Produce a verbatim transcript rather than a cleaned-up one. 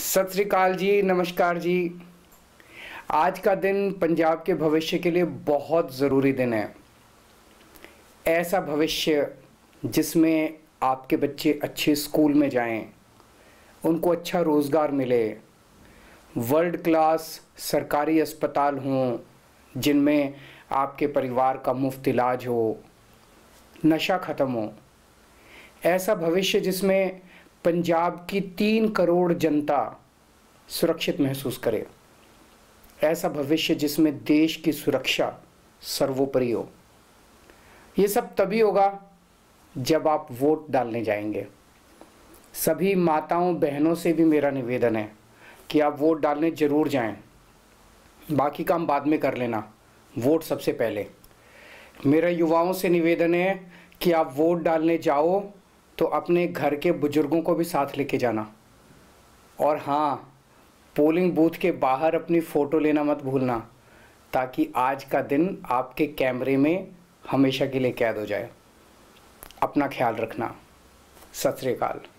सत श्री अकाल जी, नमस्कार जी। आज का दिन पंजाब के भविष्य के लिए बहुत ज़रूरी दिन है। ऐसा भविष्य जिसमें आपके बच्चे अच्छे स्कूल में जाएं, उनको अच्छा रोज़गार मिले, वर्ल्ड क्लास सरकारी अस्पताल हों जिनमें आपके परिवार का मुफ्त इलाज हो, नशा ख़त्म हो। ऐसा भविष्य जिसमें पंजाब की तीन करोड़ जनता सुरक्षित महसूस करे। ऐसा भविष्य जिसमें देश की सुरक्षा सर्वोपरि हो। ये सब तभी होगा जब आप वोट डालने जाएंगे। सभी माताओं बहनों से भी मेरा निवेदन है कि आप वोट डालने ज़रूर जाएं। बाकी काम बाद में कर लेना, वोट सबसे पहले। मेरा युवाओं से निवेदन है कि आप वोट डालने जाओ तो अपने घर के बुजुर्गों को भी साथ लेके जाना। और हाँ, पोलिंग बूथ के बाहर अपनी फ़ोटो लेना मत भूलना, ताकि आज का दिन आपके कैमरे में हमेशा के लिए कैद हो जाए। अपना ख्याल रखना। सत श्री अकाल।